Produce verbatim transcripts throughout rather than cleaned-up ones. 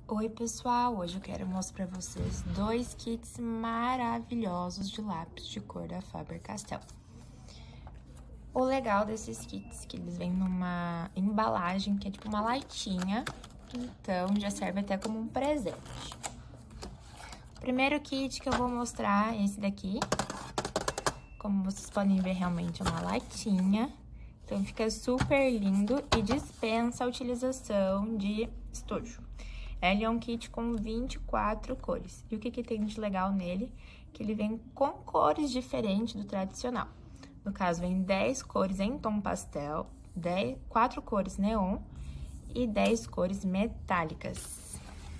Oi pessoal, hoje eu quero mostrar pra vocês dois kits maravilhosos de lápis de cor da Faber-Castell. O legal desses kits é que eles vêm numa embalagem que é tipo uma latinha, então já serve até como um presente. O primeiro kit que eu vou mostrar é esse daqui. Como vocês podem ver, realmente é uma latinha, então fica super lindo e dispensa a utilização de estojo. Ele é um kit com vinte e quatro cores. E o que que tem de legal nele? Que ele vem com cores diferentes do tradicional. No caso, vem dez cores em tom pastel, dez, quatro cores neon e dez cores metálicas.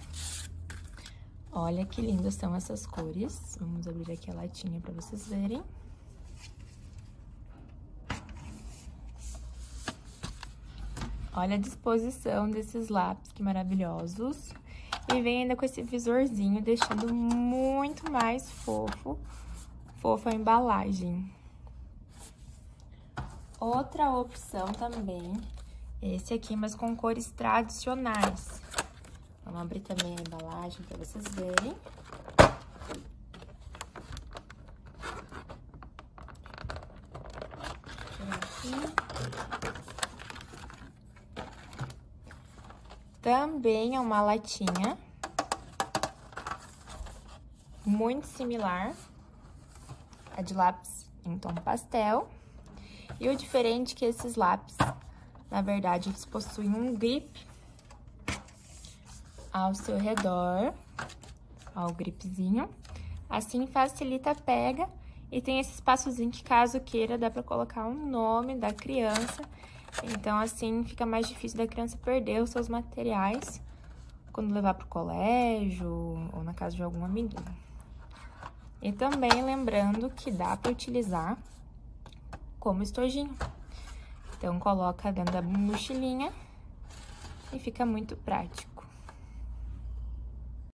Olha que lindas são essas cores. Vamos abrir aqui a latinha para vocês verem. Olha a disposição desses lápis, que maravilhosos. E vem ainda com esse visorzinho, deixando muito mais fofo, fofa a embalagem. Outra opção também, esse aqui, mas com cores tradicionais. Vamos abrir também a embalagem para vocês verem. Tirar aqui. Também é uma latinha, muito similar a de lápis em tom pastel. E o diferente é que esses lápis, na verdade, eles possuem um grip ao seu redor, ó, o gripzinho. Assim facilita a pega e tem esse espaçozinho que, caso queira, dá pra colocar o nome da criança. Então, assim, fica mais difícil da criança perder os seus materiais quando levar pro colégio ou na casa de algum amiguinho. E também lembrando que dá para utilizar como estojinho. Então, coloca dentro da mochilinha e fica muito prático.